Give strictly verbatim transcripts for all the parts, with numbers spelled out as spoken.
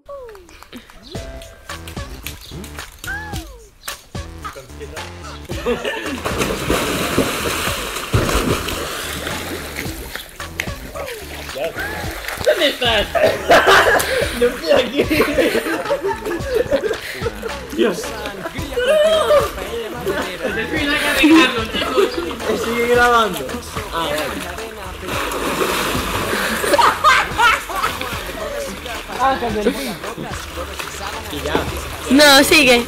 ¿Dónde estás? No estoy aquí. Dios. Te estoy cargando, chicos. Sigue grabando. Ah, vale. Ángel del fin. Y ya. No, sigue.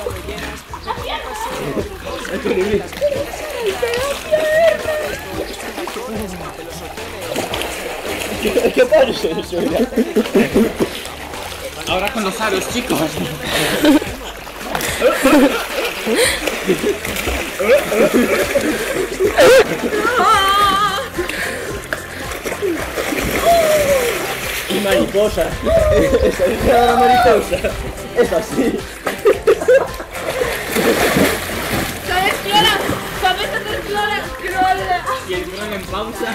¿Qué tal eso? Ahora con los aros, chicos. Y mariposa. Esa es la mariposa. Es así. ¿Sabes, Clora? ¿Sabes hacer Clora? Clora. Y el clon en pausa.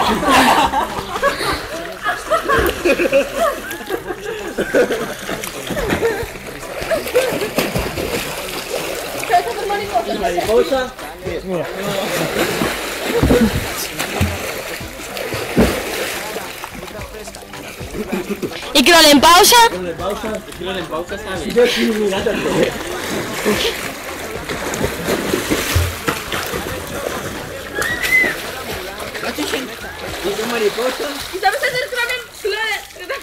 ¿Sabes hacer mariposa? Y mariposa. Mira. ¿Y clon en pausa? Clon en pausa. Clon en pausa, ¿sabes? Yo sí, mirate. ¿Y tu mariposa? ¿Y sabes hacer Clora? Clora.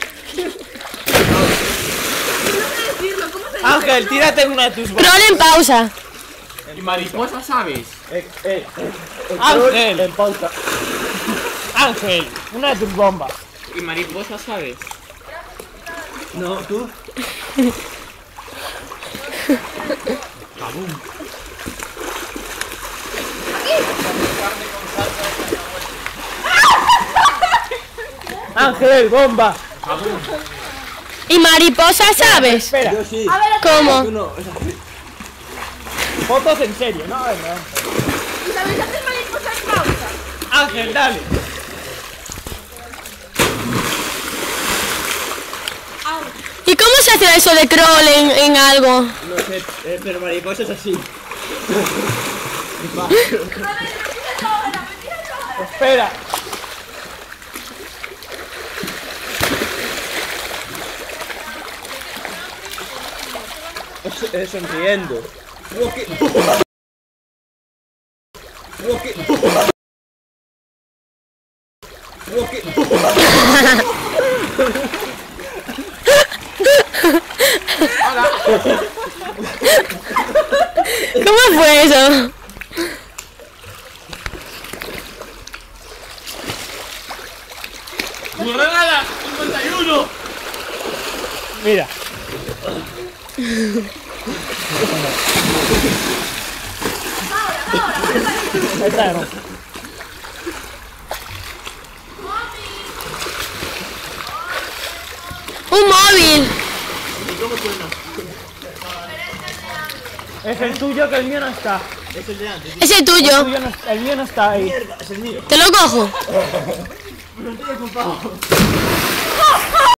No sé decirlo, ¿cómo se dice? Ángel, tírate una de tus bombas. Clon en pausa. ¿Y mariposa, sabes? Eh, eh, Ángel. En pausa. Ángel, una de tus bombas. ¿Y mariposa, sabes? No, tú. Ángel, bomba. ¿Y mariposa sabes? Espera. Yo sí. ¿Cómo? Tú no. Fotos en serio, no, no. ¿Y sabes hacer mariposa en pausa? Ángel, dale. ¿Y cómo se hace eso de crawl en, en algo? No sé, eh, pero mariposa es así. Espera. Es, es sonriendo. ¿Cómo fue eso? ¡Granada! ¡cincuenta y uno! Mira. Esta no. Un móvil. Es el tuyo, que el mío no está. Es el de antes. Ese es El, tuyo. tuyo no, el mío no está ahí. Es el mío. Te lo cojo. No estoy ocupado.